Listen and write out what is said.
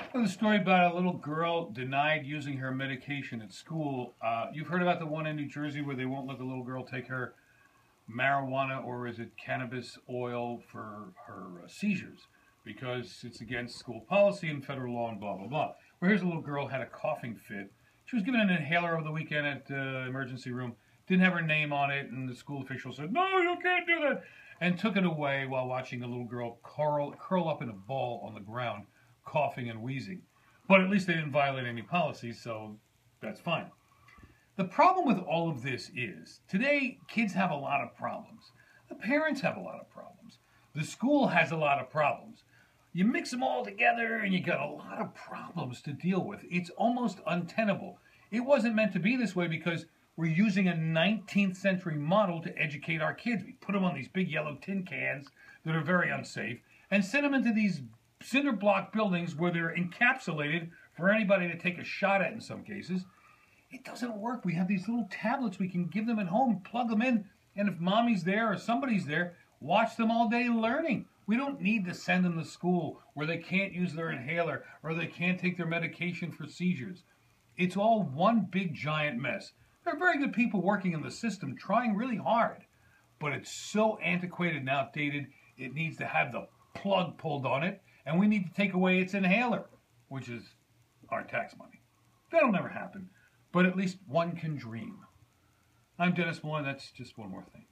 Well, the story about a little girl denied using her medication at school. You've heard about the one in New Jersey where they won't let the little girl take her marijuana or is it cannabis oil for her seizures because it's against school policy and federal law and blah, blah, blah. Well, here's a little girl had a coughing fit. She was given an inhaler over the weekend at the emergency room. Didn't have her name on it, and the school official said, "No, you can't do that," and took it away while watching a little girl curl up in a ball on the ground, coughing and wheezing. But at least they didn't violate any policies, so that's fine. The problem with all of this is, today, kids have a lot of problems. The parents have a lot of problems. The school has a lot of problems. You mix them all together, and you got a lot of problems to deal with. It's almost untenable. It wasn't meant to be this way because we're using a 19th century model to educate our kids. We put them on these big yellow tin cans that are very unsafe and send them into these cinder block buildings where they're encapsulated for anybody to take a shot at in some cases. It doesn't work. We have these little tablets we can give them at home, plug them in, and if mommy's there or somebody's there, watch them all day learning. We don't need to send them to school where they can't use their inhaler or they can't take their medication for seizures. It's all one big giant mess. There are very good people working in the system trying really hard, but it's so antiquated and outdated, it needs to have the plug pulled on it, and we need to take away its inhaler, which is our tax money. That'll never happen, but at least one can dream. I'm Dennis Malloy, that's just one more thing.